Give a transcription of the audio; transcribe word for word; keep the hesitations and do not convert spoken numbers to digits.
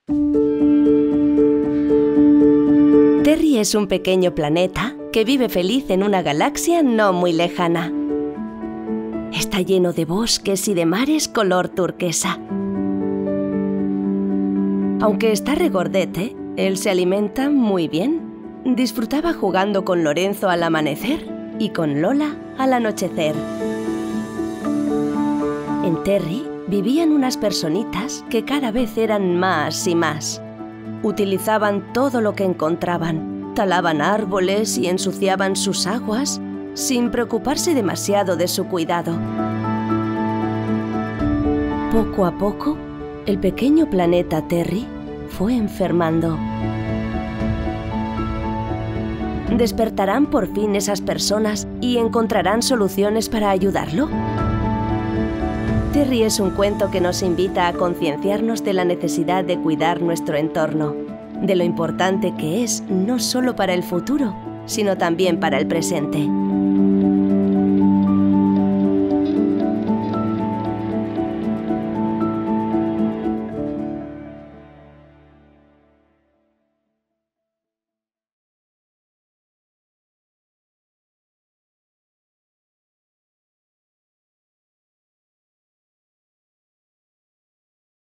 Terry es un pequeño planeta que vive feliz en una galaxia no muy lejana. Está lleno de bosques y de mares color turquesa. Aunque está regordete, él se alimenta muy bien. Disfrutaba jugando con Lorenzo al amanecer y con Lola al anochecer. En Terry vivían unas personitas que cada vez eran más y más. Utilizaban todo lo que encontraban, talaban árboles y ensuciaban sus aguas sin preocuparse demasiado de su cuidado. Poco a poco, el pequeño planeta Terry fue enfermando. ¿Despertarán por fin esas personas y encontrarán soluciones para ayudarlo? Terry es un cuento que nos invita a concienciarnos de la necesidad de cuidar nuestro entorno, de lo importante que es no solo para el futuro, sino también para el presente.